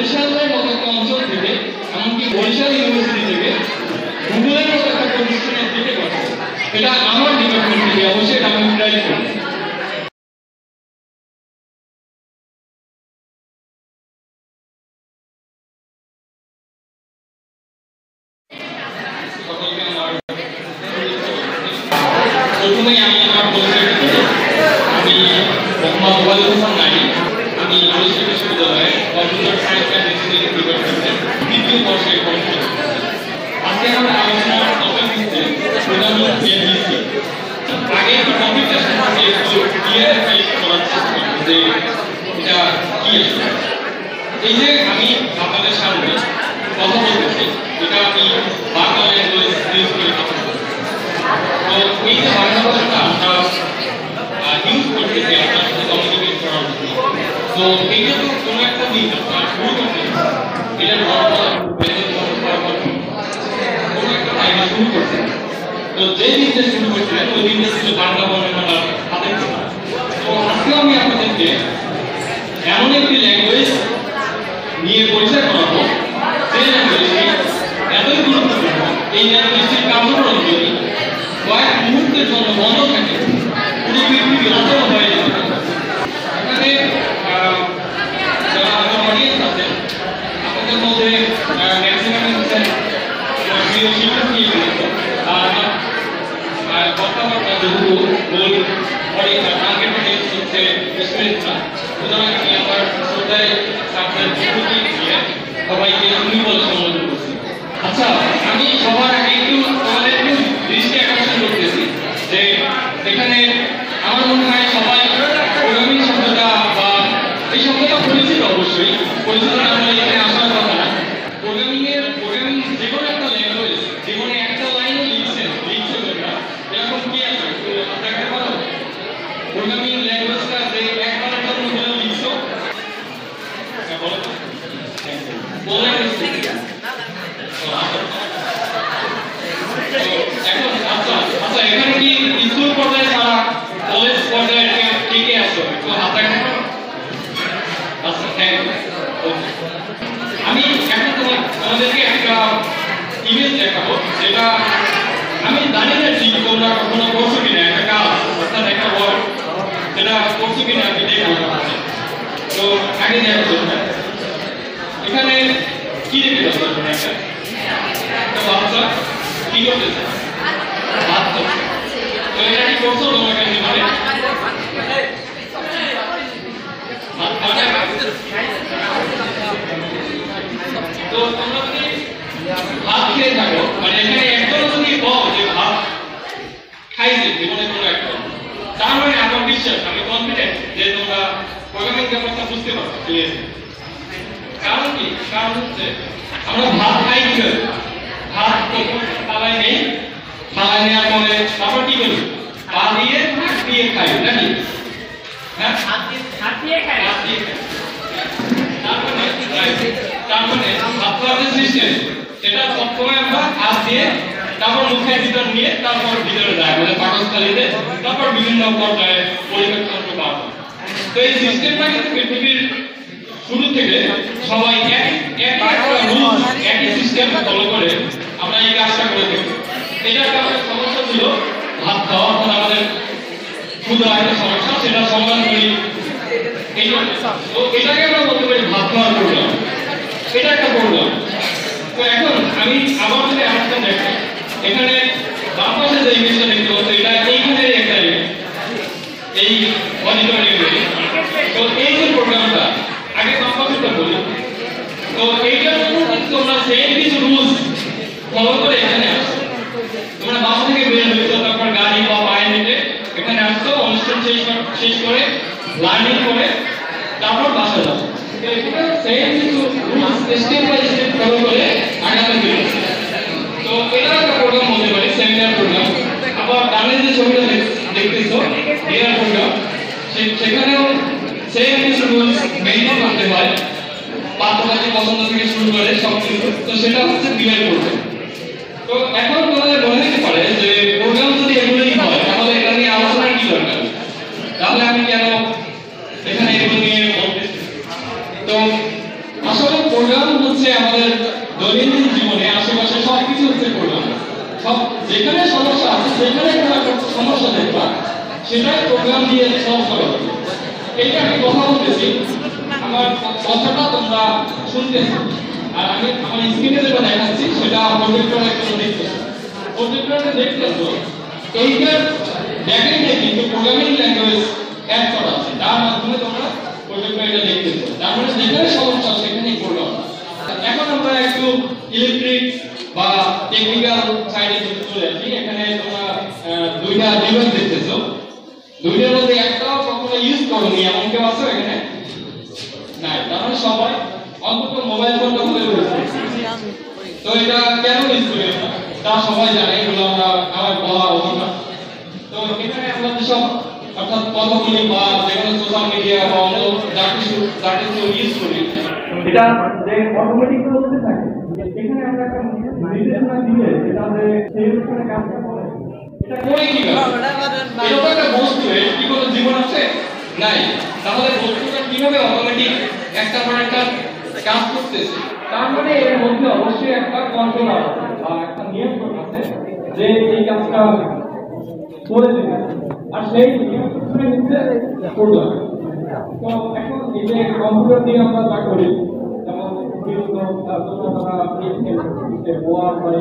বরিশালের মতো একটা অঞ্চল থেকে, এমনকি বরিশাল ইউনিভার্সিটি থেকে গুগলের মতো একটা প্রতিষ্ঠানের দিকে গেছে। এটা আমার ডিপার্টমেন্ট থেকে, অবশ্যই আমি ট্রাই করি। প্রথমেই আমি আমার পরিচয় দিই। আমি মোহাম্মদ ওয়ালিদ হোসেন নাইম। আমি বরিশাল বিশ্ববিদ্যালয়ে কম্পিউটার সায়েন্স অ্যান্ড ইঞ্জিনিয়ারিং ডিপার্টমেন্টের দ্বিতীয় বর্ষের পড়াশোনা করছি। আজকে আমার আলোচনার টপিক হচ্ছে প্রোগ্রামিং এবিসি। আগে আমি কম্পিউটার সম্পর্কে একটু ক্লিয়ারিফাই করার চেষ্টা করি যে এটা কি আসলে। এই যে আমি আপনাদের সামনে কথা বলতেছি, এটা আমি বাংলা ল্যাঙ্গুয়েজ ইউজ করে কথা বলছি। তো এই যে বাংলা ভাষাটা আমরা ইউজ করতেছি আপনার সাথে কমিউনিকেট করার জন্য, তো এইটা তো কোনো একটা দিন শুরু করতে এটা কোনো একটা টাইমে শুরু করতে, তো যে দিনটা শুরু করছিলেন ওই দিনটা ছিল বাংলা বর্ণমালার হাতের ছোঁয়া। তো আজকে আমি আপনাদেরকে এমন একটি ল্যাঙ্গুয়েজ নিয়ে পরিচয় করাবো যে ল্যাঙ্গুয়েজটি এতই গুরুত্বপূর্ণ, এই ল্যাঙ্গুয়েজটির কার্যক্রম যদি কয়েক মুহূর্তের জন্য বন্ধ থাকে পুরো পৃথিবী অচল হয়ে যেতে পারে। এখানে যারা আমার অডিয়েন্স আছেন আপনাদের মধ্যে ম্যাক্সিমাম হচ্ছেন প্রিয় শিক্ষার্থী, আর আমার কথাবার্তা যেহেতু গোল অডিয়েন্স টার্গেট অডিয়েন্স হচ্ছে স্টুডেন্টরা, সুতরাং আমি আমার শ্রদ্ধায় ছাত্রদের প্রতি দিয়ে সবাইকে উনি বলে সম্বোধন করছি। আচ্ছা, আমি সবার আগে একটু তোমাদের একটু দৃষ্টি আকর্ষণ করতেছি যে এখানে আমার মনে হয় সবাই প্রোগ্রামিং শব্দটা বা এই শব্দটা পরিচিত, অবশ্যই পরিচিত না হলে এখানে আসার কথা না। প্রোগ্রামিং যে কোনো একটা ল্যাঙ্গুয়েজ জীবনে একটা লাইনও লিখছে তোমরা, এরকম কি আছে একটু দেখতে পারো? প্রোগ্রামিং ল্যাঙ্গুয়েজটা যে একবারের জন্য হলেও লিখছো, বলো তো বলে এখন আচ্ছা এখানে কি স্কুল পর্যায়ে ছাড়া কলেজ পর্যায়ে কে কে আসো একটু হাত রাখতে পারো? আচ্ছা, থ্যাংক ইউ। আমি এখন তোমাদেরকে একটা ইমেজ দেখাবো, যেটা আমি জানি না ঠিক তোমরা কখনো করছো কিনা, একটা কাজ অর্থাৎ একটা ওয়ার্ড সেটা করছো কিনা আমি দেখবো। তো আগে দেখো এখানে কি রেখে যাবো, একটা বাচ্চা কি করতেছে, ভাত খাচ্ছে। তো এটা কি করছো তোমরা কেন জীবনে? তো তোমরা যদি ভাত খেয়ে থাকো, মানে এখানে একজন যদি বল যে ভাত খাইছে জীবনে কোনো একটা, তার মানে আমার বিশ্বাস, আমি কনফিডেন্ট যে তোমরা প্রোগ্রামিং ব্যাপারটা বুঝতে পারছো ক্লিয়ারলি। কারণ কি? কারণ হচ্ছে আমরা ভাত খাই কি করে? ভাত থালায় নেই, থালায় নেওয়ার পরে তারপর কি করি? পা দিয়ে খাই নাকি? হ্যাঁ, হাত দিয়ে খাই। তার মানে ভাত খাওয়ার যে সিস্টেম সেটা সবসময় আমরা হাত দিয়ে, তারপর মুখের ভিতর নিয়ে তারপর ভিতরে যায় মানে পাকস্থলীতে, তারপর বিভিন্ন পর্যায়ে পরিবেশতন্ত্র পাওয়া যায়। তো এই সিস্টেমটা কিন্তু পৃথিবীর শুরু থেকে সবাই একই সিস্টেম ফলো করে আমরা এই কাজটা করে থাকি। এটার কারণে সমস্যা ছিল ভাত খাওয়া, অর্থাৎ আমাদের ক্ষুধা একটা সমস্যা, সেটা সমাধান করি এটাকে আমরা বলতে পারি ভাত খাওয়ার প্রোগ্রাম। এটা একটা প্রোগ্রাম। তো এখন আমি আবার যদি আরেকটা দেখি, এখানে বাম পাশে যে ইমেজটা দেখতে পাচ্ছি এটা এইখানের একটা এই অডিটোরিয়ামে। তো এই যে প্রোগ্রামটা আগে বাম পাশেটা বলি, তো এইটার জন্য কিন্তু তোমরা সেম কিছু রুলস ফলো করে এখানে আসো। তোমরা বাসা থেকে বের হয়েছো, তারপর গাড়ি বা পায়ে হেঁটে এখানে আসছো, অনুষ্ঠান শেষ করে লার্নিং করে তারপর বাসা যাও। সেম কিছু rules step by step follow করে আগামী দিন। তো এটা একটা প্রোগ্রাম হতে পারে, সেমিনার প্রোগ্রাম। আবার ডানে যে ছবিটা দেখতেছো ডিনার প্রোগ্রাম, সেখানেও সেম কিছু রুলস মেইনটেইন করতে হয়, পাত্রপাত্রী পছন্দ থেকে শুরু করে সব কিছু। তো সেটা হচ্ছে ডিনার প্রোগ্রাম। তো এখন তোমাদের মনে হতে পারে যে প্রোগ্রাম যদি এগুলোই হয় তাহলে এটা নিয়ে আলোচনার কি দরকার, তাহলে আমি কেন এখানে এগুলো নিয়ে বলতেছি? তো আসলে যেখানে সমস্যা আছে সেখানে একটা সমস্যা দেখবা সেটাই প্রোগ্রাম দিয়ে সলভ করা হবে। এইটা আমি কথা বলতেছি, আমার কথাটা তোমরা শুনতেছো, আর আমি আমার স্ক্রিনে যেটা দেখাচ্ছি সেটা প্রজেক্টরে একটু দেখতেছো। প্রজেক্টরে দেখতেছো এইটার ব্যাকএন্ডে কিন্তু প্রোগ্রামিং ল্যাঙ্গুয়েজ অ্যাড করা আছে, তার মাধ্যমে তোমরা প্রজেক্টরে এটা দেখতেছো। তার মানে যেখানে সমস্যা সেখানেই প্রোগ্রাম। এখন আমরা একটু ইলেকট্রিক বা টেকনিক্যাল সাইডে চলে আসি। এখানে তোমরা দুইটা ডিভাইস দেখতেছো, দুইটার মধ্যে একটাও কখনো ইউজ করোনি এমন কেউ আছে এখানে? নাই। তার মানে সবাই অন্তত মোবাইল ফোনটা হলে রয়েছে। তো এটা কেন ইউজ করি আমরা তা সবাই জানে, এগুলো আমরা আমার বলা অভিজ্ঞতা। তো এখানে আমরা যেসব অর্থাৎ কথা বলি বা যেগুলো সোশ্যাল মিডিয়া বা অন্য যা কিছু ইউজ করি, এটা যে অটোমেটিক হতে থাকে। এখানে আমরা একটা নির্দেশনা দিলে এটা যে সেই অনুসারে কাজটা করে। এটা করে কি এটা তো একটা বস্তু, এর কি কোনো জীবন আছে? নাই। তাহলে বস্তুটা কিভাবে অটোমেটিক একটা পর একটা কাজ করতেছে? তার মানে এর মধ্যে অবশ্যই একটা কন্ট্রোলার বা একটা নিয়ন্ত্রণ আছে যে এই কাজটা করে দেবে, আর সেই নিয়ন্ত্রণের নিচে প্রোগ্রাম। তো এখন এই যে কম্পিউটার দিয়ে আমরা যা করি, যেমন বিভিন্ন তোমরা ওয়ার হয়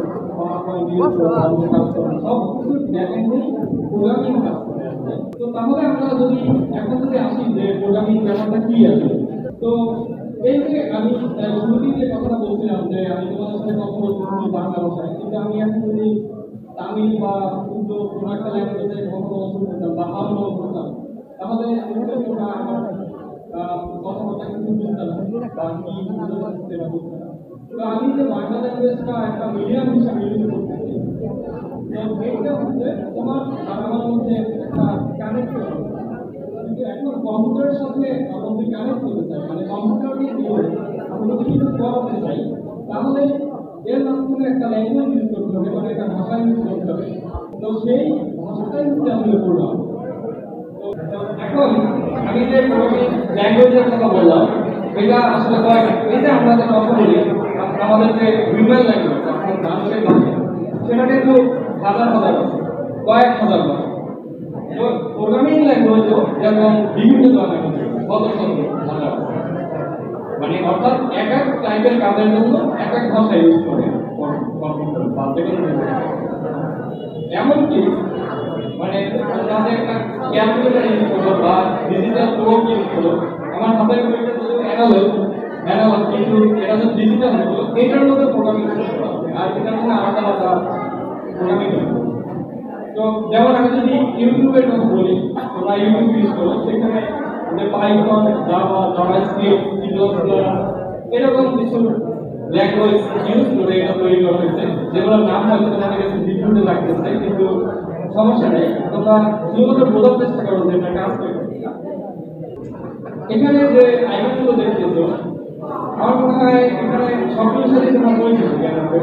সব কিছু ব্যাকএন্ডে প্রোগ্রামিং কাজ করে। তো তাহলে আমরা যদি এখন যদি আসি যে প্রোগ্রামিং ব্যাপারটা কি আছে, তো এই যে আমি শুরুতেই যে কথাটা বলছিলাম যে আমি তোমাদের সাথে কথা বলতেছি বাংলা ভাষায়, কিন্তু আমি এখন যদি তামিল বা উর্দু কোনো একটা ল্যাঙ্গুয়েজে কথা বলা শুরু করতাম বা হামলা করতাম, তাহলে তোমরা আমার কথাবার্তা কিন্তু বুঝতে না বা কি বুঝতে পারছে না বুঝতে না। তো আমি যে বাংলা ল্যাঙ্গুয়েজটা একটা মিডিয়াম হিসাবে ইউজ করতেছি, তো এইটা হচ্ছে তোমার আমার মধ্যে একটা কানেক্ট করা। কিন্তু এখন কম্পিউটারের সাথে আমাদের কানেক্ট করতে চাই, মানে কম্পিউটারকে দিয়ে আমরা যদি কিছু করাতে চাই, তাহলে এর মাধ্যমে একটা ল্যাঙ্গুয়েজ ইউজ করতে হবে, মানে একটা ভাষা ইউজ করতে হবে। তো সেই ভাষাটাই হচ্ছে আসলে প্রোগ্রাম। এখন আমি যে প্রোগ্রামিং ল্যাঙ্গুয়েজের কথা বললাম, এটা আসলে এই যে আমরা যে কথা বলি আমাদের যে হিউম্যান ল্যাঙ্গুয়েজ মানুষের ভাষা, সেটা কিন্তু হাজার হাজার কয়েক হাজার ভাষা। তো প্রোগ্রামিং ল্যাঙ্গুয়েজও যেমন বিভিন্ন ধরনের কত ভাষা, মানে অর্থাৎ এক এক টাইপের কাজের জন্য এক এক ভাষা ইউজ করে কম্পিউটার বা যেকোনো। এমনকি মানে যাতে একটা ক্যালকুলেটর ইউজ করলো বা ডিজিটাল কোড ইউজ করলো, আমার হাতের কম্পিউটার যদি অ্যানালগ কিন্তু এটা যদি ডিজিটাল হতো, এটার মধ্যে প্রোগ্রামিং করতে হবে, আর এটার মধ্যে আলাদা আলাদা প্রোগ্রামিং করতে। তো যেমন আমি যদি ইউটিউবের কথা বলি, তোমরা ইউটিউব ইউজ করো, সেখানে যে Python, Java, JavaScript, C plus plus এরকম কিছু ল্যাঙ্গুয়েজ ইউজ করে এটা তৈরি করা হয়েছে, যেগুলোর নাম হয়তো তোমাদের কাছে বিভ্রান্ত লাগতেছে, কিন্তু সমস্যা নেই, তোমরা শুধুমাত্র বোঝার চেষ্টা করো যে এটা কাজ করে। এখানে যে আইকনগুলো দেখতেছো, আমার মনে হয় এখানে সবগুলোর সাথে তোমরা পরিচিত জ্ঞান হবে,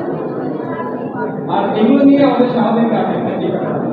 আর এগুলো নিয়ে আমাদের সাহায্যের কাজ নাকি।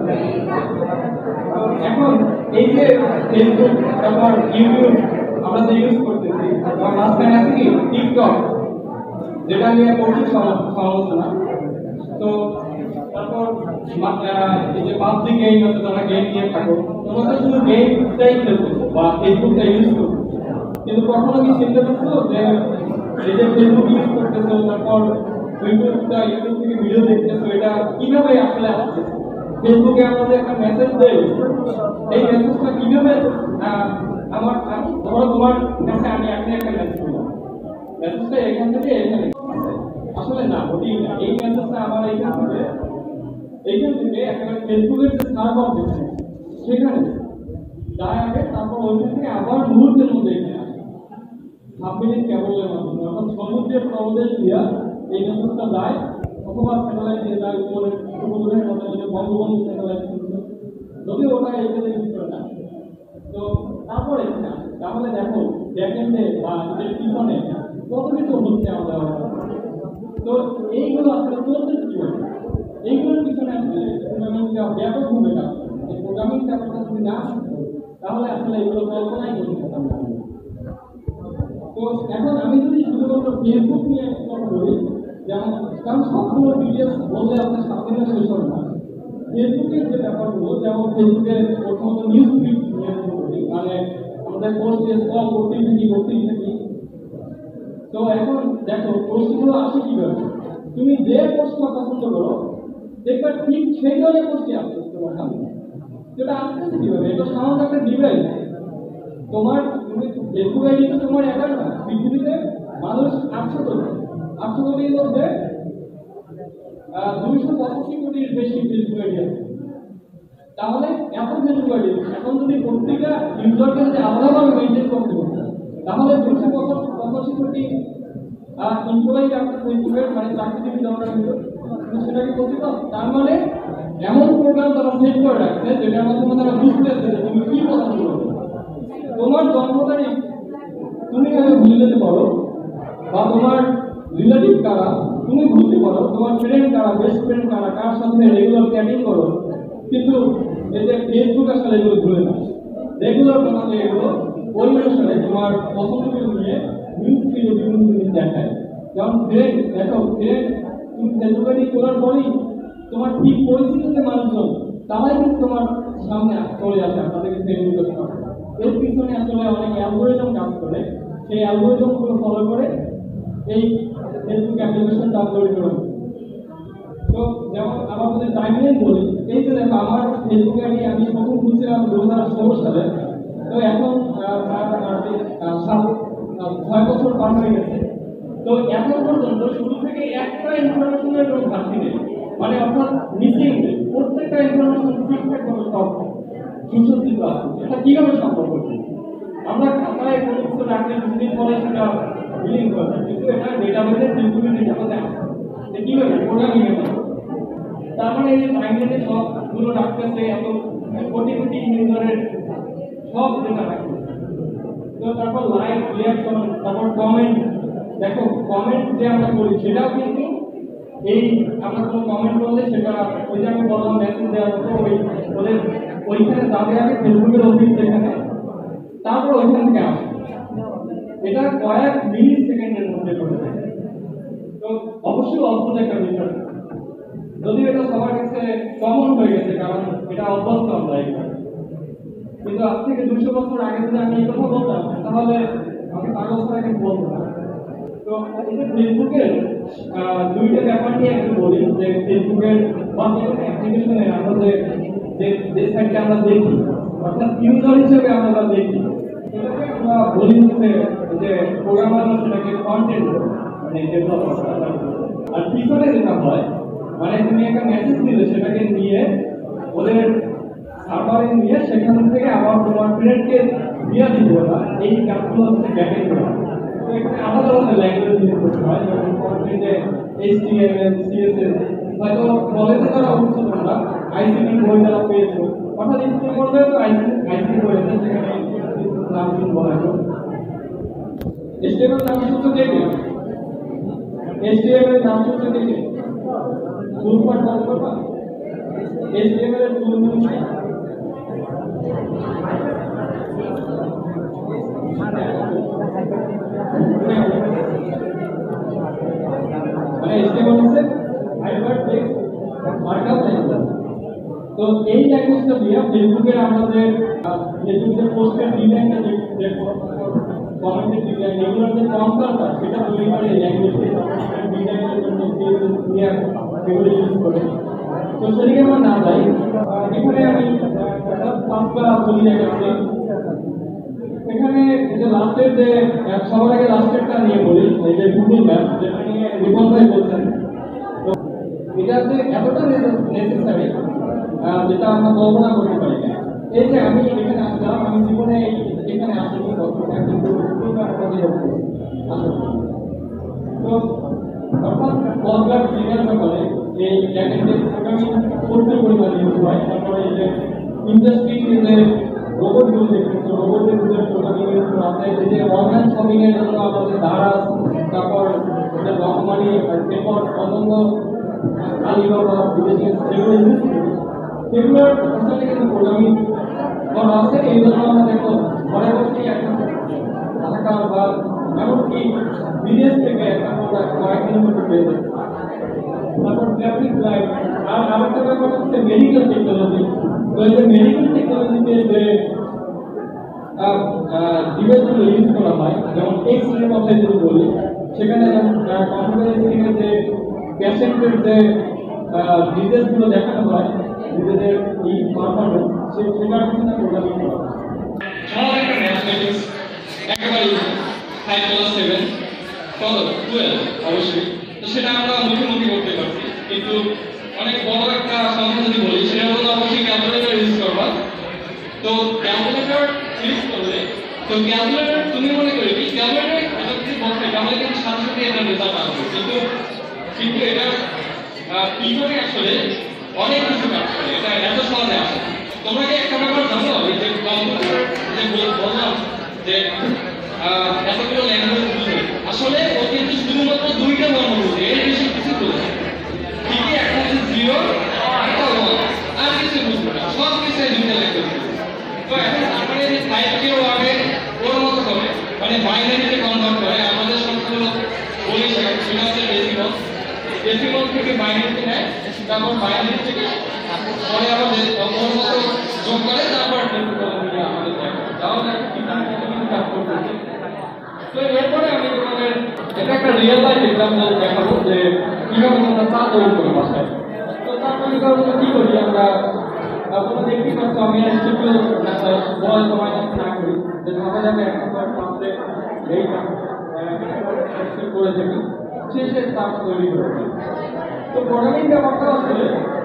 এখন এই যে ফেসবুক, তারপর ইউটিউব আমরা যে ইউজ করতেছি, তার মাঝখানে আছে কি টিকটক, যেটা নিয়ে প্রচুর সমালোচনা। তো তারপর এই যে পাবজি গেম আছে, তোমরা গেম নিয়ে থাকো, তোমরা তো শুধু গেমটাই খেলতেছো বা ফেসবুকটা ইউজ করতেছো, কিন্তু কখনো কি চিন্তা করছো যে এই যে ফেসবুক ইউজ করতেছো, তারপর ইউটিউব থেকে ভিডিও দেখতেছো, এটা কিভাবে আসলে আসছে? ফেসবুকে আমরা যে একটা মেসেজ দেই, এই মেসেজটা কিভাবে তোমার কাছে আমি একটা মেসেজ দিলাম, মেসেজটা এখান থেকে এখানে আসলে না হতেই না। এই মেসেজটা আমার এইখান থেকে একেবারে ফেসবুকের যে সার্ভার দেখছে সেখানে যায় আগে, তারপর ওইখান থেকে আবার মুহূর্তের মধ্যে এখানে আসে 7 মিনিট কেবলের মাধ্যমে, অর্থাৎ সমুদ্রের প্রবেশ দিয়া এই মেসেজটা যায়, অথবা স্যাটেলাইট দিয়ে যায় উপরে উপগ্রহের মধ্যে, যে বঙ্গবন্ধু স্যাটেলাইট যদি ওটা এইখানে ইউজ করে না। তো তারপরে তাহলে দেখো ব্যাকএন্ডে বা এর পিছনে কত কিছু হচ্ছে আমাদের। তো এইগুলো আসলে চলতে চলবে, এইগুলোর পিছনে আসলে প্রোগ্রামিংটা ব্যাপক ভূমিকা। এই প্রোগ্রামিং ব্যাপারটা যদি না শিখতো, তাহলে আসলে এগুলো কল্পনাই করতে পারতাম না। তো এখন আমি যদি শুধুমাত্র ফেসবুক নিয়ে কথা বলি, যেমন কারণ সবগুলো ডিটেলস বললে আপনার সামনে শেষ হবে না। ফেসবুকের যে ব্যাপারগুলো, যেমন ফেসবুকে প্রথমত নিউজ ফিড নিয়ে শুরু করি, মানে আমাদের পোস্ট স্ক্রল করতেই থাকি। তো এখন দেখো পোস্টগুলো আসে কিভাবে, তুমি যে পোস্টটা পছন্দ করো দেখবে ঠিক সেই ধরনের পোস্টই আসছে তোমার সামনে। সেটা আসতেছে কিভাবে? এটা সামান্য একটা ডিভাইস। তুমি ফেসবুক আইডি তো তোমার একার না, পৃথিবীতে মানুষ 800 কোটির মধ্যে 285 কোটির বেশি ফেসবুক আইডি আছে। তাহলে এত ফেসবুক আইডি এখন যদি প্রত্যেকটা ইউজারকে যদি আলাদাভাবে মেনটেন করতে হতো, তাহলে 285 কোটি এমপ্লয়ি আপনার ফেসবুকের মানে চাকরিজীবী দরকার হতো। সেটাকে পসিবল? তার মানে এমন প্রোগ্রাম তারা সেট করে রাখছে যেটার মাধ্যমে তারা বুঝতেছে যে তুমি কি পছন্দ করো। তোমার জন্ম তারিখ তুমি ভুলে যেতে পারো, বা তোমার রিলেটিভ কারা তুমি ভুলতে পারো, তোমার ফ্রেন্ড কারা, বেস্ট ফ্রেন্ড কারা, কার সাথে রেগুলার চ্যাটিং করো, কিন্তু এতে ফেসবুক আসলে এগুলো ভুলে না। রেগুলার তোমাকে এগুলো ওই অনুসারে তোমার পছন্দগুলো নিয়ে নিউজ ফিডে বিভিন্ন জিনিস দেখায়। যেমন ফ্রেন্ড, দেখো ফ্রেন্ড তুমি ফেসবুকে করার পরেই তোমার ঠিক পরিচিত যে মানুষজন তারাই কিন্তু তোমার সামনে চলে আসে, তাদেরকে ফ্রেন্ড রিকোয়েস্ট করে। এর পিছনে আসলে অনেক অ্যালগোরিদম কাজ করে, সেই অ্যালগোরিদমগুলো ফলো করে এই ফেসবুক অ্যাপ্লিকেশন ডাউনলোড করে। তো যেমন আমার যদি টাইমলাইন বলি, এই যে দেখো আমার ফেসবুক আইডি আমি প্রথম খুলছিলাম 2016 সালে। তো এখন 6 বছর পার হয়ে গেছে। তো এখন পর্যন্ত শুরু থেকে একটা ইনফরমেশনের কোনো ঘাটতি নেই, মানে অর্থাৎ মিসিং নেই। প্রত্যেকটা ইনফরমেশন ঠিকঠাক ভাবে সব সুসজ্জিত আছে। এটা কিভাবে সম্ভব হচ্ছে? আমরা খাতায় কোনো কিছু রাখলে কিছুদিন পরে সেটা বিলিং করে, কিন্তু এটা ডেটাবেসে ফেসবুকের ডেটাবেসে আসে। কিভাবে? প্রোগ্রামিং এর মাধ্যমে। তার মানে এই যে টাইমলাইনে সবগুলো রাখতেছে, এত কোটি কোটি ইউজারের সব ডেটা রাখতেছে। তো তারপর লাইক, রিঅ্যাকশন, তারপর কমেন্ট। দেখো কমেন্ট যে আমরা করি সেটাও কিন্তু এই আমরা কোনো কমেন্ট করলে সেটা ওই যে আমি বললাম মেসেজ দেওয়ার মতো ওদের ওইখানে যাবে আগে ফেসবুকের অফিস যেখানে, তারপর ওইখান থেকে আসে। এটা কয়েক মিলি সেকেন্ডের মধ্যে করে থাকে। তো অবশ্যই অদ্ভুত একটা বিষয়, যদিও এটা সবার কাছে কমন হয়ে গেছে, কারণ এটা অভ্যস্ত আমরা এখানে। কিন্তু আজ থেকে 200 বছর আগে যদি আমি এই কথা বলতাম, তাহলে আমি পাগল ছাড়া কিছু বলবো না। তো এই যে ফেসবুকের দুইটা ব্যাপার নিয়ে একটু বলি, যে ফেসবুকের বা অ্যাপ্লিকেশনের আমরা যে সাইটটা আমরা দেখি, অর্থাৎ ইউজার হিসেবে আমরা যা দেখি, এটাকে আমরা বলি হচ্ছে যে প্রোগ্রামাররা সেটাকে কন্টেন্ট মানে ডেভেলপার। আর পিছনে যেটা হয়, মানে তুমি একটা মেসেজ দিলে সেটাকে নিয়ে ওদের সার্ভারে নিয়ে সেখান থেকে আবার তোমার ফ্রেন্ডকে দিয়ে দিতে হবে। এই কাজগুলো হচ্ছে ব্যাকএন্ড করা। তো এখানে আলাদা আলাদা ল্যাঙ্গুয়েজ ইউজ করতে হয়, যেমন ফ্রন্টএন্ডে HTML, CSS, হয়তো কলেজে যারা উঠছো তোমরা আইসিটি বই যারা পেয়েছো, অর্থাৎ স্কুল পর্যায়ে তো আইসিটি বই আছে, সেখানে নাম শুনবো হয়তো। HTML নাম শুনছো কে কে? HTML নাম শুনছো কে কে? ফুলপাট বলতে পারবা? HTML এর ফুল ফর্ম কি? মানে HTML হচ্ছে হাইপারটেক্সট মার্কআপ ল্যাঙ্গুয়েজ। তো এই ল্যাঙ্গুয়েজটা দিয়ে ফেসবুকের আমাদের ফেসবুকের পোস্টের ডিজাইনটা যে কমেন্টের ডিজাইন, এগুলোর যে কনসেপ্টটা সেটা তৈরি করে এই ল্যাঙ্গুয়েজে ডিজাইনের জন্য এগুলো ইউজ করে। তো সেদিকে আমরা না যাই, এখানে আমি পাঁচটা বলি দেখাচ্ছি। এখানে যে লাস্টের যে সবার আগে লাস্টেরটা নিয়ে বলি, এই যে গুগল ম্যাপ, যেটা নিয়ে রিপন ভাই বলছেন। তো এটা যে এতটা নেসেসারি যেটা আমরা কল্পনা করতে পারি না। এই যে আমি এখানে আসলাম, আমি জীবনে এখানে আসিনি কখনো, কিন্তু গুগল ম্যাপ আমাদের আসলে তো অর্থাৎ কলকার ক্লিয়ার ব্যাপারে এই ব্যাকএন্ডের প্রোগ্রামিং প্রচুর পরিমাণে ইউজ হয়। তারপরে এই যে ইন্ডাস্ট্রিতে যে রোবটগুলো দেখতেছে, রোবটের ভিতরে প্রোগ্রামিং ইউজ করা আছে। এই যে অনলাইন শপিং এর জন্য আমাদের দারাজ, তারপর যে রকমারি, এরপর অন্যান্য আলিবাবা, বিদেশি যেগুলো ইউজ করি, সেগুলোর আসলে কিন্তু প্রোগ্রামিং করা আছে। এই জন্য আমরা দেখো ঘরে বসেই একটা ঢাকা বা এমনকি বিদেশ থেকে একটা প্রোডাক্ট কয়েক কিলোমিটার পেয়ে যাচ্ছে। আর আরেকটা ব্যাপার হচ্ছে মেডিকেল টেকনোলজি। তো এই যে মেডিকেল টেকনোলজিতে যে ডিভাইসগুলো ইউজ করা হয়, যেমন এক্স-রে কথা যদি বলি, সেখানে কম্পিউটার স্ক্রিনে যে পেশেন্টের যে ডিটেলসগুলো দেখানো হয়, নিজেদের এই পারফরমেন্স সেটার পিছনে প্রোগ্রামিং করা হয়। আমাদের একটা ম্যাথমেটিক্স একেবারে 5+7 কত 12 অবশ্যই। তো সেটা আমরা মুখোমুখি করতে পারছি, কিন্তু অনেক বড় একটা সংখ্যা যদি বলি সেটা হলো অবশ্যই ক্যালকুলেটর ইউজ করবা। তো ক্যালকুলেটর ইউজ করলে তো ক্যালকুলেটর তুমি মনে করি কি ক্যালকুলেটর এটা যদি বলতে তাহলে কিন্তু সাথে সাথে এটা রেজাল্ট আসবে, কিন্তু এটা পিছনে আসলে অনেক কিছু কাজ করে, এটা এত সহজে আসে। তোমরা কি একটা ব্যাপার জানো এই যে কম্পিউটার যে বললাম যে এতগুলো ল্যাঙ্গুয়েজ বুঝে, আসলে ও কিন্তু শুধুমাত্র দুইটা বর্ণ বুঝে, এর বেশি কিছু বোঝে না। ঠিকই একটা হচ্ছে 0 একটা 1, আর কিছু বুঝবে না, সব কিছু এই দুইটা ল্যাঙ্গুয়েজ। তো এখন আমরা এই 5 কে 1 এর ওর মতো করে মানে বাইনারিতে কনভার্ট করে আমাদের সবগুলো বলি সেটা হচ্ছে ডেসিমাল। ডেসিমাল থেকে বাইনারিতে নেয়, তারপর বাইনারি থেকে পরে আবার ওর মতো যোগ করে, তারপর ডেসিমাল আমাদের তাহলে কি কাজ করতেছে। তো এরপরে আমি তোমাদের এটা একটা রিয়েল লাইফ এক্সাম্পল দেখাবো যে কিভাবে তোমরা চা তৈরি করো বাসায়। তো চা তৈরি করার জন্য কি করি আমরা, তোমরা দেখতেই পাচ্ছ আমি একটু বয়স সময় না করি যে ঢাকা যাবে একটা পাত্রে এইটা করে থাকি, শেষে চা তৈরি করে থাকি। তো প্রোগ্রামিং ব্যাপারটা আসলে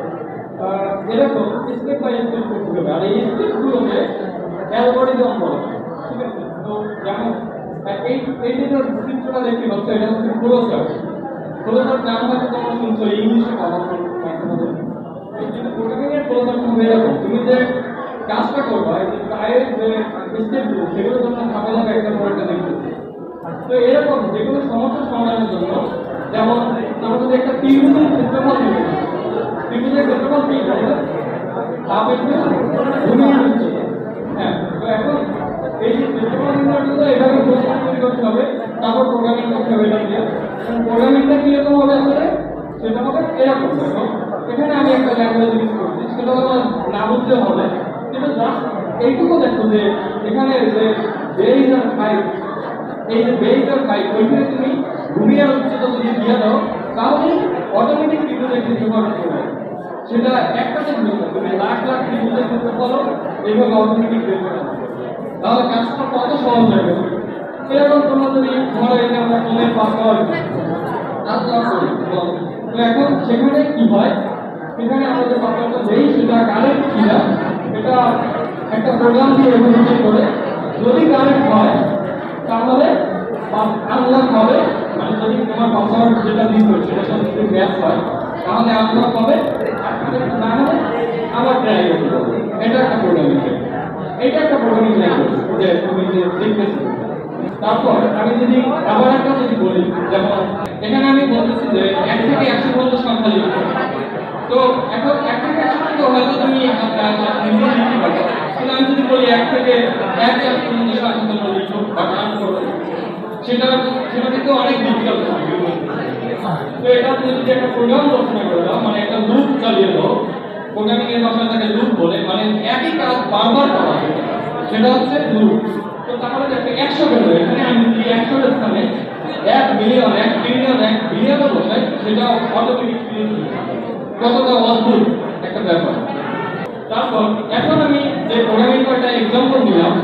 এরকম স্টেপ বাই স্টেপ করতে হবে, আর এই স্টেপগুলোকে অ্যালগরিদম বলে, ঠিক আছে। তো যেমন এই যে চিত্রটা দেখতে পাচ্ছ এটা হচ্ছে ফ্লোচার্ট। ফ্লোচার্ট নাম হয়তো তোমরা শুনছো, ইংলিশে কথা বলতে। এই যে প্রোগ্রামিং এর ফ্লোচার্ট হবে এরকম, তুমি যে কাজটা করবা এই যে কাজের যে স্টেপগুলো সেগুলো তোমরা ধাপে ধাপে একটা পর একটা দেখতেছি। তো এরকম যে কোনো সমস্যার সমাধানের জন্য, যেমন আমরা যদি একটা ত্রিভুজের ক্ষেত্রফল নিই, ত্রিভুজের ক্ষেত্রফল কি হবে হাফ ইনটু ভূমির উচ্চতা। হ্যাঁ, তো এখন এই যে ক্ষেত্রফল নির্ণয়ের জন্য এভাবে প্রশ্ন তৈরি করতে হবে, তারপর প্রোগ্রামিং করতে হবে এটা দিয়ে। প্রোগ্রামিংটা কিরকম হবে আসলে সেটা হবে এরকম। এখানে আমি একটা ল্যাঙ্গুয়েজ ইউজ করছি, সেটা তোমার না বুঝতে হবে, কিন্তু জাস্ট এইটুকু দেখো যে এখানে যে বেজ আর হাইট, এই যে বেজ আর হাইট ওইখানে তুমি ভূমি আর উচ্চতা যদি দিয়ে দাও তাহলে অটোমেটিক ত্রিভুজের ক্ষেত্রফল হবে। সেটা একটা ত্রিভুজ তুমি লাখ লাখ ত্রিভুজের ক্ষেত্রফল এইভাবে অটোমেটিক বের করে দেবে, তাহলে কাজটা কত সহজ হয়ে গেল। এরকম তোমরা যদি ধরো এই যে আমরা কোণের পাশাপাশি করি, তো এখন সেখানে কি হয়, সেখানে আমরা যে পাশাটা দেই সেটা কারেক্ট কিনা এটা একটা প্রোগ্রাম দিয়ে এভাবে করে, যদি কারেক্ট হয় তাহলে আনলক হবে, মানে যদি তোমার পাসওয়ার্ড যেটা দিচ্ছ সেটা সাথে যদি ম্যাচ হয় তাহলে আনলক হবে, আর যদি না হলে আবার ট্রাই করতে হবে। এটা একটা প্রোগ্রামিং, এটা একটা প্রোগ্রামিং ল্যাঙ্গুয়েজ যে তুমি যে লিখতেছো। তারপর আমি যদি আবার একটা যদি বলি, যেমন এখানে আমি বলতেছি যে 1 থেকে 100 পর্যন্ত সংখ্যা লিখতে, তো এখন 1 থেকে 100 পর্যন্ত হয়তো তুমি নিজে লিখতে পারো, কিন্তু আমি যদি বলি 1 থেকে 1 পর্যন্ত সংখ্যা তোমরা লিখো বা কাউন্ট করো, সেটা কিন্তু অনেক ডিফিকাল্ট হবে। তো এটা তুমি যদি একটা প্রোগ্রাম রচনা করে দাও, মানে একটা লুপ চালিয়ে দাও, প্রোগ্রামিং এর ভাষায় তাকে লুপ বলে, মানে একই কাজ বারবার করা যায়, সেটা হচ্ছে লুপ। তো তাহলে দেখো 100 বের হবে, এখানে আমি যদি 100 এর স্থানে 1 মিলিয়ন 1 ট্রিলিয়ন 1 বিলিয়ন বসাই, সেটা অটোমেটিক ক্রিয়েট হবে। কতটা অদ্ভুত একটা ব্যাপার। তারপর এখন আমি যে প্রোগ্রামিং কয়টা এক্সাম্পল নিলাম,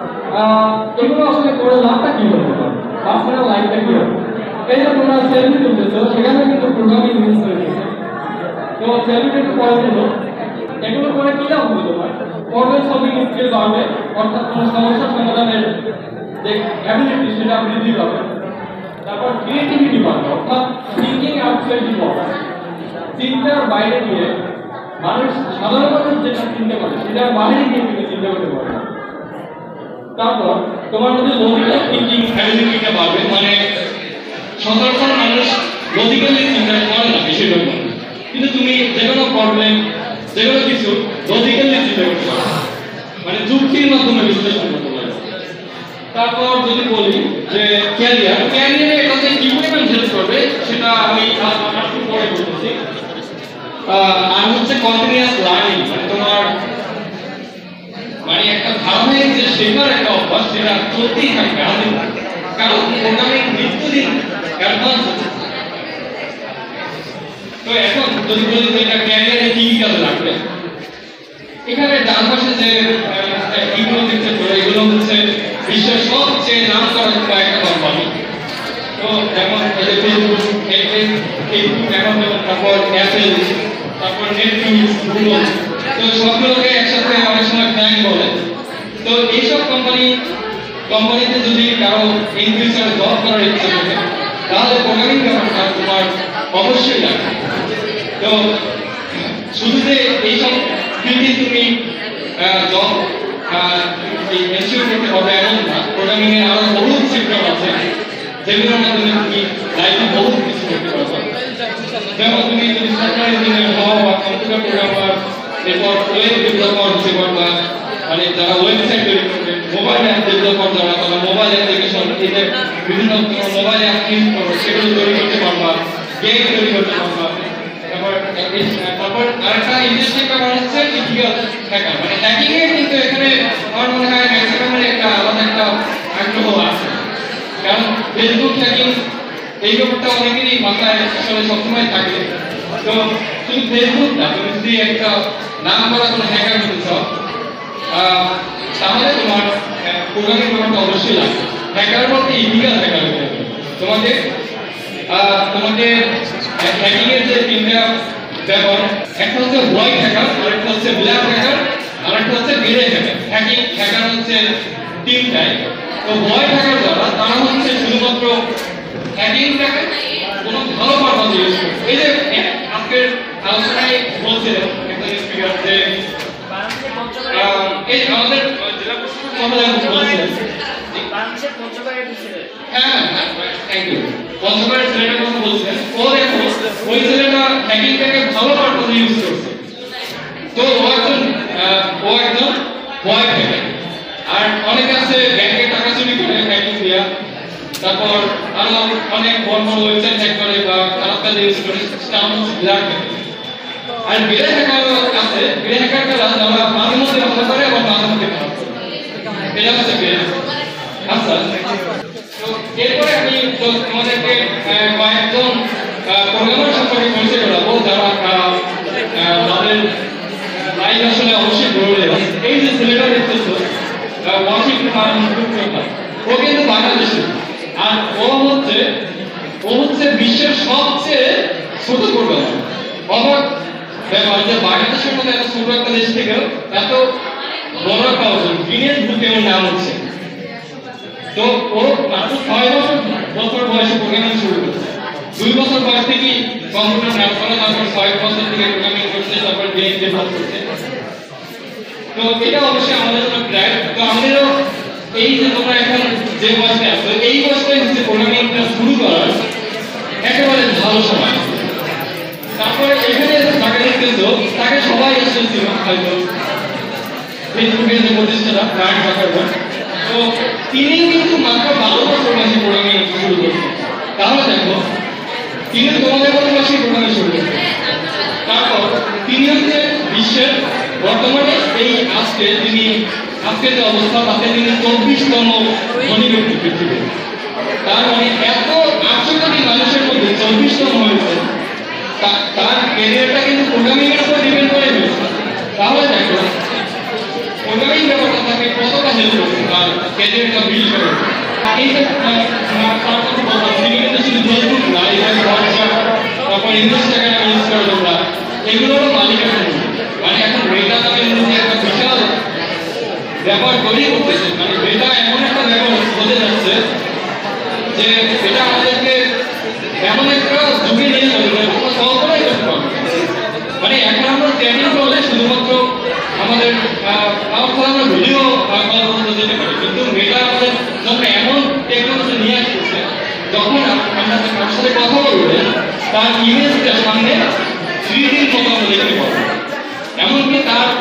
এগুলো আসলে করে লাভটা কি হতে পারে, পার্সোনাল লাইফটা কি হবে। এই যে তোমরা সেলফি তুলতেছো সেখানে কিন্তু প্রোগ্রামিং ইউজ করে দিয়েছে। তো সেলফিটা একটু পরে তুলো, এগুলো করে কি লাভ হবে তোমার, প্রবলেম সলভিং স্কিল বাড়বে, অর্থাৎ কোনো সমস্যা সমাধানের যে অ্যাবিলিটি সেটা বৃদ্ধি পাবে। তারপর ক্রিয়েটিভিটি বাড়বে, অর্থাৎ থিঙ্কিং আউটসাইড দি বক্স, চিন্তার বাইরে গিয়ে মানুষ সাধারণ মানুষ যেটা চিন্তা করে সেটার বাইরে গিয়ে তুমি চিন্তা করতে পারবে। তারপর তোমার মধ্যে লজিক্যাল থিঙ্কিং অ্যাবিলিটিটা বাড়বে, মানে সচরাচর মানুষ লজিক্যালি চিন্তা করে না বেশিরভাগ মানুষ, কিন্তু তুমি যে কোনো প্রবলেম যে কোনো কিছু লজিক্যালি চিন্তা করতে পারো, মানে যুক্তির মাধ্যমে বিশ্লেষণ করতে পারো। তারপর যদি বলি যে ক্যারিয়ারে এটা যে কি পরিমাণ হেল্প করবে সেটা আমি একটু পরে বলতেছি। আর হচ্ছে কন্টিনিউয়াস লার্নিং, মানে তোমার মানে একটা ধারাবাহিক যে শেখার একটা অভ্যাস সেটা চলতেই থাকবে আমাদের, কারণ প্রোগ্রামিং নিত্যদিন অ্যাডভান্স হচ্ছে। তো এখন যদি বলি যে এটা ক্যারিয়ারে কি কি কাজে লাগবে, এখানে ডান পাশে যে এগুলো দেখতে পারো এগুলো হচ্ছে বিশ্বের সবচেয়ে নাম করা কয়েকটা কোম্পানি। তো যেমন ফেসবুক, অ্যামাজন, তারপর অ্যাপেল, তারপর নেটফ্লিক্স, গুগল, তো সবগুলোকে একসাথে অনেক সময় ব্যাংক বলে। তো এইসব কোম্পানিতে যদি কারো ইন ফিউচারে জব করার ইচ্ছা থাকে তাহলে প্রোগ্রামিং ব্যাপারটা তোমার অবশ্যই লাগবে। তো শুধু যে এইসব ফিল্ডে তুমি জব এনশিওর করতে হবে এমন না, প্রোগ্রামিং এর আরো বহুত সেক্টর আছে যেগুলোর মাধ্যমে তুমি লাইফে বহুত কিছু করতে পারবে। যেমন তুমি যদি সফটওয়্যার ইঞ্জিনিয়ার হও বা কম্পিউটার প্রোগ্রামার, এরপর ওয়েব ডেভেলপার হতে পারবা, মানে যারা ওয়েবসাইট তৈরি করবে, মোবাইল অ্যাপ ডেভেলপার যারা তারা মোবাইল অ্যাপ্লিকেশন, এদের বিভিন্ন মোবাইল অ্যাপ ইউজ করবে সেগুলো তৈরি করতে পারবা, গেম তৈরি করতে পারবা। তারপর আরেকটা ইন্টারেস্টিং ব্যাপার হচ্ছে ইথিক্যাল হ্যাকার, মানে হ্যাকিং এ কিন্তু এখানে আমার মনে হয় ম্যাক্সিমামের একটা আলাদা একটা আগ্রহ আছে, কারণ ফেসবুক হ্যাকিং এই ব্যাপারটা অনেকেরই মাথায় আসলে সবসময় থাকে। তো শুধু ফেসবুক না, তুমি যদি একটা নাম করা কোনো হ্যাকার হতে চাও তাহলে তোমার প্রোগ্রামিং ব্যাপারটা অবশ্যই লাগবে। হ্যাকার বলতে ইথিক্যাল হ্যাকার হতে হবে। তোমাকে হ্যাকিং এর যে তিনটা ব্যাপার, একটা হচ্ছে হোয়াইট হ্যাকার, আরেকটা হচ্ছে ব্ল্যাক হ্যাকার, আরেকটা হচ্ছে গ্রে হ্যাকার। হ্যাকার হচ্ছে তিনটাই। তো হোয়াইট হ্যাকার যারা তারা হচ্ছে শুধুমাত্র হ্যাকিংটাকে কোনো ভালো পারপাসে ইউজ করে। এই যে আজকের আলোচনায় বলছিলেন একটা স্পিকার যে এই আমাদের জেলা প্রশাসক মহোদয় বলছিলেন হ্যাঁ থ্যাংক ইউ, পঞ্চগড়ের ছেলেটার কথা বলছিলেন, ও দেখো ওই ছেলেটা হ্যাকিংটাকে ভালো পারপাসে ইউজ করছে। তো ও একজন হোয়াইট হ্যাকার। আর অনেকে আছে ব্যাংকে টাকা চুরি করে হ্যাকিং দিয়া, তারপর আরো অনেক বড় বড় ওয়েবসাইট হ্যাক করে বা খারাপ কাজে ইউজ করে, সেটা হচ্ছে ব্ল্যাক হ্যাকার। আর গ্রে হ্যাকার আছে, গ্রে হ্যাকাররা যারা মাঝে মধ্যে ভালো করে এবং মাঝে মধ্যে খারাপ করে, এটা হচ্ছে গ্রে। আচ্ছা, তো এরপরে আমি তোমাদেরকে কয়েকজন প্রোগ্রামার সম্পর্কে পরিচয় করাবো যারা তাদের লাইফ আসলে অবশ্যই গড়ে দেবে। এই যে ছেলেটা দেখতেছো ওয়াশিংটন, ও কিন্তু বাংলাদেশি, আর ও হচ্ছে বিশ্বের সবচেয়ে ছোট প্রোগ্রামার। অবাক ব্যাপার যে বাংলাদেশের মতো এত ছোট একটা দেশ থেকে এত বড় একটা অর্জন, গিনেস বুকে ওর নাম হচ্ছে। তো ও মাত্র 6 বছর বয়সে প্রোগ্রামিং শুরু করেছে। 2 বছর বয়স থেকে কম্পিউটার ল্যাব করে, তারপর 6 বছর থেকে প্রোগ্রামিং করছে, তারপর গেম ডেভেলপ করছে। তো এটা অবশ্যই আমাদের জন্য প্রাইড। তো আমাদেরও এই যে তোমরা এখন যে বয়সে আছো, এই বয়সটাই হচ্ছে প্রোগ্রামিংটা শুরু করার একেবারে ভালো সময়। তারপরে এখানে যাকে দেখতেছো তাকে সবাই এসেছিল হয়তো ফেসবুকের যে প্রতিষ্ঠাতা মার্ক জাকারবার্গ, তো তিনি কিন্তু মাত্র 12 বছর বয়সে প্রোগ্রামিং শুরু করেছেন। তাহলে দেখো তিনি তোমাদের কত বয়সে প্রোগ্রামিং শুরু করেছেন। তারপর তিনি হচ্ছে বিশ্বের বর্তমানে এই আজকের যে অবস্থা তাতে তিনি 24তম ধনী ব্যক্তি পৃথিবীতে। তার মানে এত 800 কোটি মানুষের মধ্যে 24তম হয়েছে, তার ক্যারিয়ারটা কিন্তু প্রোগ্রামিং এর উপর ডিপেন্ড করে হয়েছে। তাহলে দেখো প্রোগ্রামিং ব্যাপারটা তাকে কতটা হেল্প করছে তার ক্যারিয়ারটা বিল্ড করে। এই যে তার কথা বললাম, তিনি কিন্তু শুধু ফেসবুক না, এখানে হোয়াটসঅ্যাপ, তারপর ইনস্টাগ্রাম ইউজ করে তোমরা, এগুলোরও মালিক এখন। মানে এখন মেটা নামে একটা বিশাল ব্যাপার তৈরি করতেছে। মানে মেটা এমন একটা ব্যাপার হতে যাচ্ছে যে এটা আমাদেরকে এমন একটা যুগে নিয়ে যাবে আমরা কল্পনাই করতে পারবো। মানে এখন আমরা ট্রেনিং করলে শুধুমাত্র আমাদের আমরা ভিডিও কল করতে যেতে পারি, কিন্তু মেটা আমাদের যখন এমন টেকনোলজি নিয়ে আসতেছে যখন আমরা তার সাথে কথা বলবে তার ইমেজটা সামনে 3D মতো আমরা দেখতে পাবো। এমনকি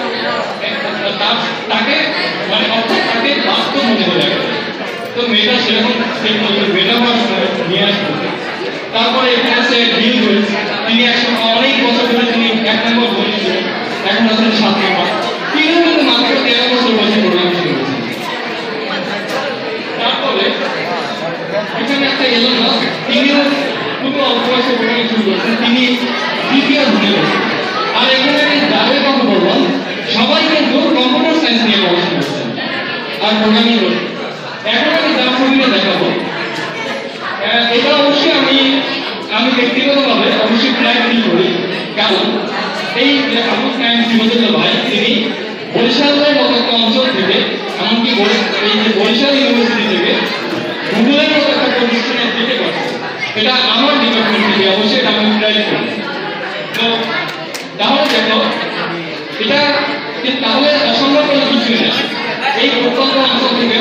তাকে মানে অর্থাৎ তাকে বাস্তব মনে হয়ে যাবে। তো মেটা সেরকম টেকনোলজি মেটাভার্স নিয়ে আসবে। তারপরে এখানে আছে বিল গেটস, তিনি অনেক বছর ধরে তিনি একটা করছেন তিনি দ্বিতীয় ধরে গেছেন। আর এখানে আমি যাদের কথা বললাম সবাই কিন্তু কম্পিউটার সায়েন্স নিয়ে পড়াশোনা করছেন আর প্রোগ্রামিং করছেন। এখন আমি যার ছবিটা দেখাবো এটা অবশ্যই আমি ব্যক্তিগতভাবে অবশ্যই প্রায় ফিল করি, কারণ এই যে আবু সায়েন্স সিরাজুল্লাহ ভাই তিনি বরিশালের মতো একটা অঞ্চল থেকে এমনকি এই যে বরিশাল ইউনিভার্সিটি থেকে গুগলের মতো একটা প্রতিষ্ঠানের থেকে করছে। এটা আমার ডিপার্টমেন্ট থেকে অবশ্যই এটা আমি প্রায় করি। তো তাহলে দেখো এটা তাহলে অসম্ভব কোনো কিছু নেই, এই প্রত্যন্ত অঞ্চল থেকেও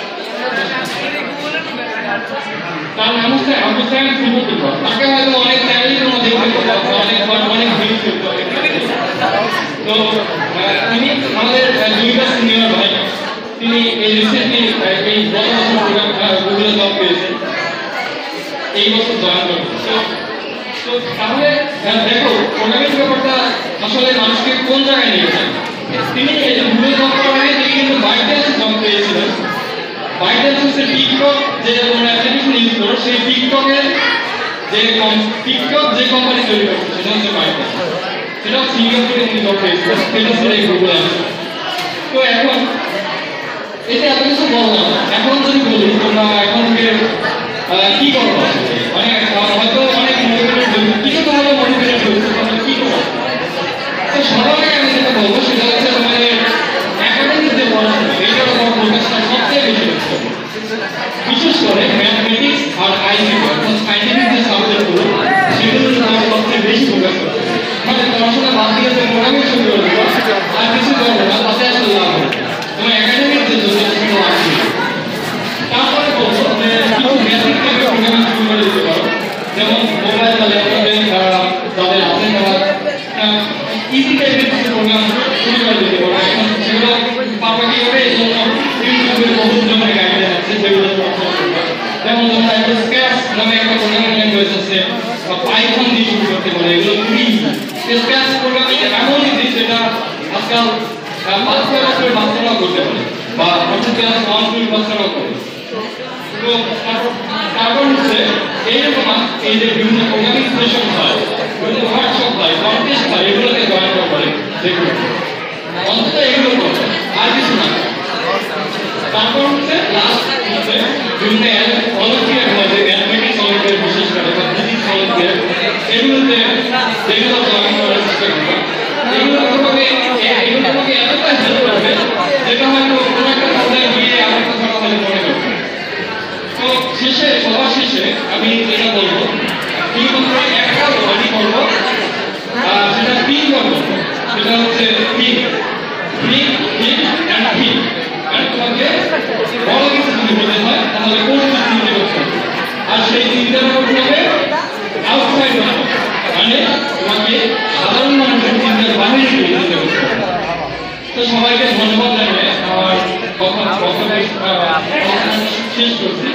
তার নাম হচ্ছে আবু সায়েন্স সিরাজুল্লাহ। তাকে হয়তো অনেক চ্যানেলের মধ্যে অনেক ভিড় করতে হয়। তো তিনি আমাদের দুইটা সিনিয়র ভাই, তিনি এই রিসেন্টলি এই গত বছর গুগলে জব পেয়েছেন, এই বছর জয়েন করেছেন। তো তাহলে দেখো প্রোগ্রামিং ব্যাপারটা আসলে মানুষকে কোন জায়গায় নিয়ে যায়। তিনি এই যে গুগলে জব করার আগে তিনি কিন্তু বাইটেন্স জব পেয়েছিলেন। বাইটেন্স হচ্ছে টিকটক যে তোমরা অ্যাপ্লিকেশন ইউজ করো, সেই টিকটকের যে কোম্পানি তৈরি করছে সেটা হচ্ছে বাইটেন্স। সেটা সিঙ্গাপুরে তিনি জব পেয়েছিলেন, সেটা ছিল এই গুগল অ্যাপ। তো এখন এটা এত কিছু বললাম, এখন যদি বলি তোমরা এখন থেকে কি করবো, মানে হয়তো অনেক মোটিভেটেড কিছু তো হলো মোটিভেটেড হয়েছে, তোমরা কি করবো। তো সবার আগে আমি যেটা বলবো সেটা হচ্ছে তোমাদের একাডেমিক যে পড়াশোনা এটার উপর ফোকাসটা সবচেয়ে বেশি করতে হবে। বিশেষ করে ম্যাথমেটিক্স আর আইসিটি অর্থাৎ সায়েন্টিফিক যে সাবজেক্টগুলো সেগুলো তোমার সবচেয়ে বেশি ফোকাস করতে হবে। মানে পড়াশোনা বাদ দিয়ে যে প্রোগ্রামিং শুরু করে দেবো আর কিছু করবো না, তাতে আসলে লাভ হবে তোমার একাডেমিক যে জন্য সেটা লাভ হবে। তারপরে বলবো যে কিছু বেসিক থেকে প্রোগ্রামিং শুরু করে দিতে পারো, যেমন মোবাইল বা ল্যাপটপে যাদের আছে তারা ইজি টাইপের কিছু প্রোগ্রাম শুরু করে দিতে পারো। এখন সেগুলো পারবে কীভাবে, এই জন্য ইউটিউবের বহুত ধরনের গাইডলাইন আছে যেগুলো যেমন তোমরা একটা স্ক্র্যাচ নামে একটা প্রোগ্রামিং ল্যাঙ্গুয়েজ আছে, পাইথন দিয়ে শুরু করতে পারো। এগুলো খুবই স্ক্র্যাচ প্রোগ্রামিং এমন ইজি যেটা আজকাল 5-6 বছরের বাচ্চারাও করতে পারে বা হচ্ছে ক্লাস 1-2 বাচ্চারাও করে। তো তারপর হচ্ছে এইরকম এই যে বিভিন্ন প্রোগ্রামিং সেশন হয়, বিভিন্ন ওয়ার্কশপ হয়, কন্টেস্ট হয়, এগুলোতে জয়েন করা পারে যেগুলো অন্তত এগুলো করবে আর কিছু না। তারপর হচ্ছে লাস্ট হচ্ছে বিভিন্ন অলিম্পিয়াড হয় যে ম্যাথমেটিক্স অলিম্পিয়াড বিশেষ করে বা ফিজিক্স অলিম্পিয়াড, এগুলোতে যেগুলো জয়েন করার চেষ্টা করবে। এগুলো তোমাকে এতটা হেল্প করবে যেটা হয়তো কোনো একটা পর্যায়ে গিয়ে আমার কথা হলে মনে করবে। তো সবার শেষে আমি যেটা বলবো শুধুমাত্র একটা ওয়ার্ডই করবো, সেটা থিঙ্ক করবো, সেটা হচ্ছে থিঙ্ক অ্যান্ড থিঙ্ক। আর তোমাকে বড় কিছু যদি বলতে হয় তাহলে কোন চিন্তা করতে হবে, আর সেই চিন্তাটা করতে হবে আউটসাইড মানে তোমাকে সাধারণ মানুষের চিন্তার বাইরে গিয়ে চিন্তা করতে হবে। তো সবাইকে ধন্যবাদ জানিয়ে আমার কথা শেষ করছি।